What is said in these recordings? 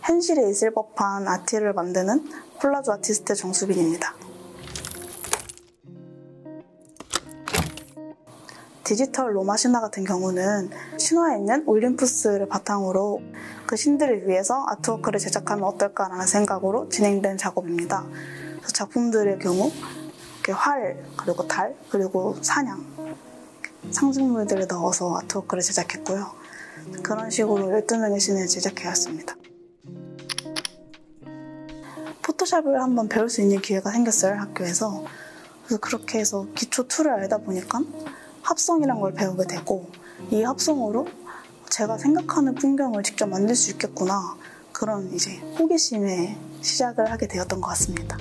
현실에 있을 법한 아티를 만드는 콜라주 아티스트 정수빈입니다. 디지털 로마 신화 같은 경우는 신화에 있는 올림푸스를 바탕으로 그 신들을 위해서 아트워크를 제작하면 어떨까라는 생각으로 진행된 작업입니다. 그래서 작품들의 경우 이렇게 활, 그리고 달, 그리고 사냥, 상징물들을 넣어서 아트워크를 제작했고요. 그런 식으로 12명의 신을 제작해왔습니다. 포토샵을 한번 배울 수 있는 기회가 생겼어요, 학교에서. 그래서 그렇게 해서 기초 툴을 알다 보니까 합성이란 걸 배우게 되고, 이 합성으로 제가 생각하는 풍경을 직접 만들 수 있겠구나, 그런 이제 호기심에 시작을 하게 되었던 것 같습니다.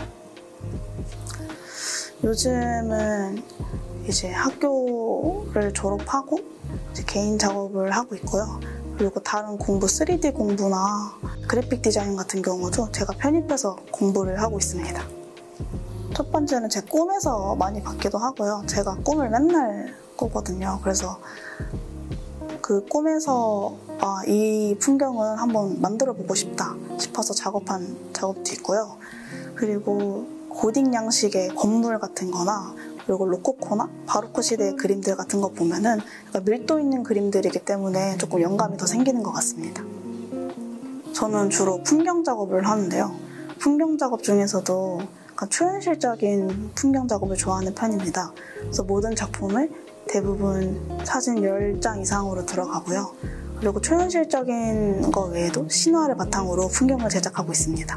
요즘은 이제 학교를 졸업하고 이제 개인 작업을 하고 있고요. 그리고 다른 공부, 3D 공부나 그래픽 디자인 같은 경우도 제가 편입해서 공부를 하고 있습니다. 첫 번째는 제 꿈에서 많이 받기도 하고요. 제가 꿈을 맨날 꾸거든요. 그래서 그 꿈에서 이 풍경은 한번 만들어 보고 싶다 싶어서 작업한 작업도 있고요. 그리고 고딕 양식의 건물 같은 거나, 그리고 로코코나 바로크 시대의 그림들 같은 거 보면은 밀도 있는 그림들이기 때문에 조금 영감이 더 생기는 것 같습니다. 저는 주로 풍경 작업을 하는데요. 풍경 작업 중에서도 약간 초현실적인 풍경 작업을 좋아하는 편입니다. 그래서 모든 작품을 대부분 사진 10장 이상으로 들어가고요. 그리고 초현실적인 거 외에도 신화를 바탕으로 풍경을 제작하고 있습니다.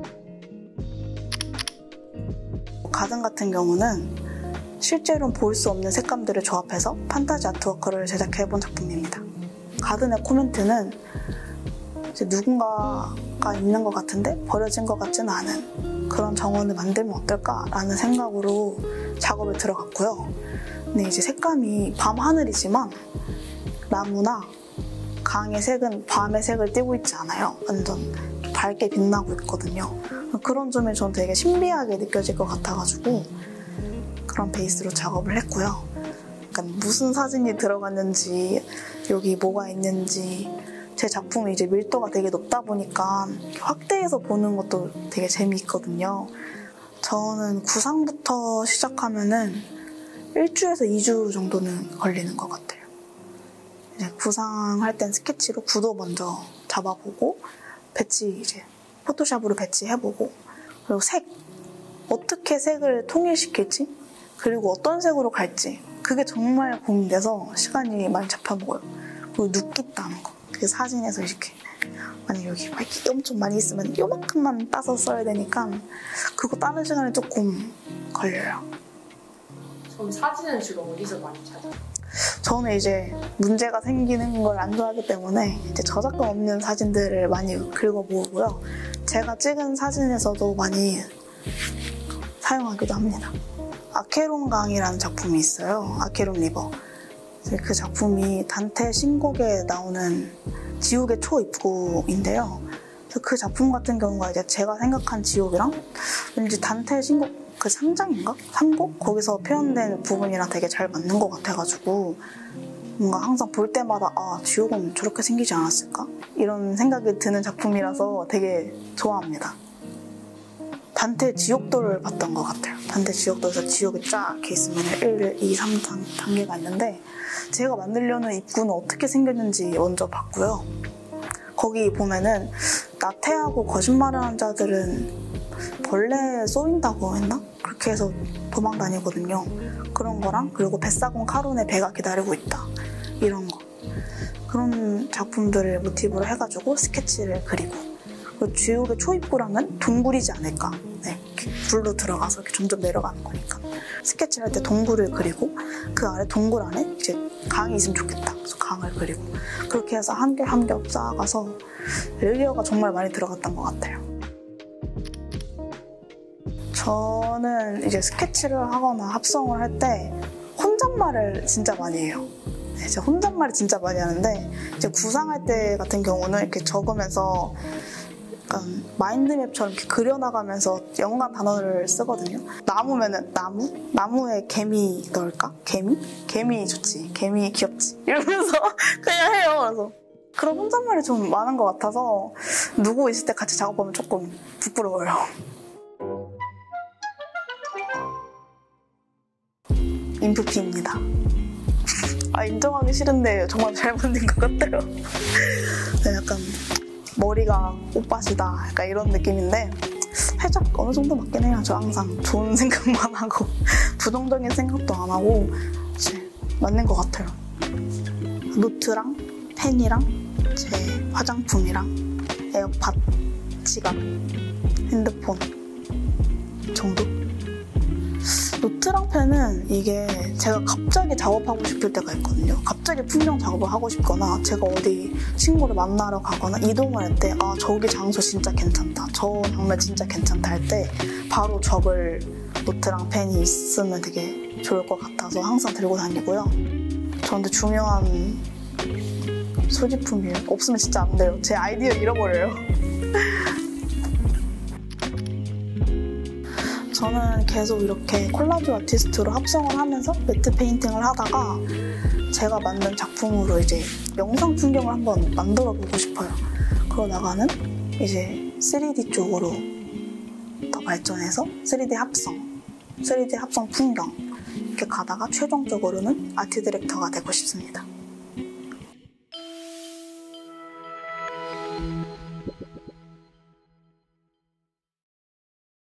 가든 같은 경우는 실제로는 볼 수 없는 색감들을 조합해서 판타지 아트워크를 제작해본 작품입니다. 가든의 코멘트는 이제 누군가가 있는 것 같은데 버려진 것 같지는 않은 그런 정원을 만들면 어떨까라는 생각으로 작업에 들어갔고요. 근데 이제 색감이 밤하늘이지만 나무나 강의 색은 밤의 색을 띠고 있지 않아요. 완전 밝게 빛나고 있거든요. 그런 점이 전 되게 신비하게 느껴질 것 같아가지고 그런 베이스로 작업을 했고요. 그러니까 무슨 사진이 들어갔는지, 여기 뭐가 있는지, 제 작품이 이제 밀도가 되게 높다 보니까 확대해서 보는 것도 되게 재미있거든요. 저는 구상부터 시작하면은 1주에서 2주 정도는 걸리는 것 같아요. 이제 구상할 땐 스케치로 구도 먼저 잡아보고, 배치 이제 포토샵으로 배치해보고, 그리고 색, 어떻게 색을 통일시킬지, 그리고 어떤 색으로 갈지, 그게 정말 고민돼서 시간이 많이 잡혀먹어요. 그리고 눕기 따는 거, 그 사진에서 이렇게 만약 여기 밝기 엄청 많이 있으면 요만큼만 따서 써야 되니까 그거 따는 시간이 조금 걸려요. 그럼 사진은 주로 어디서 많이 찾아요? 저는 이제 문제가 생기는 걸 안 좋아하기 때문에 이제 저작권 없는 사진들을 많이 긁어 모으고요. 제가 찍은 사진에서도 많이 사용하기도 합니다. 아케론 강이라는 작품이 있어요. 아케론 리버. 그 작품이 단테 신곡에 나오는 지옥의 초입구인데요. 그 작품 같은 경우가 이제 제가 생각한 지옥이랑 왠지 단테 신곡 그 3장인가? 3곡? 거기서 표현된 부분이랑 되게 잘 맞는 것 같아가지고 뭔가 항상 볼 때마다 지옥은 저렇게 생기지 않았을까? 이런 생각이 드는 작품이라서 되게 좋아합니다. 단테 지옥도를 봤던 것 같아요. 단테 지옥도에서 지옥이 쫙 이렇게 있으면 1, 2, 3 단계가 있는데 제가 만들려는 입구는 어떻게 생겼는지 먼저 봤고요. 거기 보면은 나태하고 거짓말을 하는 자들은 벌레에 쏘인다고 했나? 그렇게 해서 도망 다니거든요. 그런 거랑, 그리고 뱃사공 카론의 배가 기다리고 있다, 이런 거. 그런 작품들을 모티브로 해가지고 스케치를 그리고, 그리고 지옥의 초입구랑은 동굴이지 않을까. 네, 불로 들어가서 이렇게 점점 내려가는 거니까 스케치를 할 때 동굴을 그리고 그 아래 동굴 안에 이제 강이 있으면 좋겠다. 그래서 강을 그리고 그렇게 해서 한 겹 한 겹 쌓아가서 레이어가 정말 많이 들어갔던 것 같아요. 저는 이제 스케치를 하거나 합성을 할 때 혼잣말을 진짜 많이 해요. 네, 제가 혼잣말을 진짜 많이 하는데 이제 구상할 때 같은 경우는 이렇게 적으면서 약간 마인드맵처럼 이렇게 그려나가면서 연관 단어를 쓰거든요. 나무면은 나무? 나무에 개미 넣을까? 개미? 개미 좋지. 개미 귀엽지. 이러면서 그냥 해요. 그래서 그런 혼잣말이 좀 많은 것 같아서 누구 있을 때 같이 작업하면 조금 부끄러워요. 인프피입니다. 인정하기 싫은데 정말 잘 만든 것 같아요. 네, 약간 머리가 꽃밭이다 약간 이런 느낌인데 살짝 어느 정도 맞긴 해요. 저 항상 좋은 생각만 하고 부정적인 생각도 안 하고 이제 맞는 것 같아요. 노트랑 펜이랑 제 화장품이랑 에어팟, 지갑, 핸드폰 정도? 노트랑 펜은 이게 제가 갑자기 작업하고 싶을 때가 있거든요. 갑자기 풍경 작업을 하고 싶거나 제가 어디 친구를 만나러 가거나 이동을 할 때 저기 장소 진짜 괜찮다, 저 장면 진짜 괜찮다 할 때 바로 적을 노트랑 펜이 있으면 되게 좋을 것 같아서 항상 들고 다니고요. 저한테 중요한 소지품이 없으면 진짜 안 돼요. 제 아이디어 잃어버려요. 저는 계속 이렇게 콜라주 아티스트로 합성을 하면서 매트 페인팅을 하다가 제가 만든 작품으로 이제 영상 풍경을 한번 만들어 보고 싶어요. 그러다가는 이제 3D 쪽으로 더 발전해서 3D 합성 풍경 이렇게 가다가 최종적으로는 아트 디렉터가 되고 싶습니다.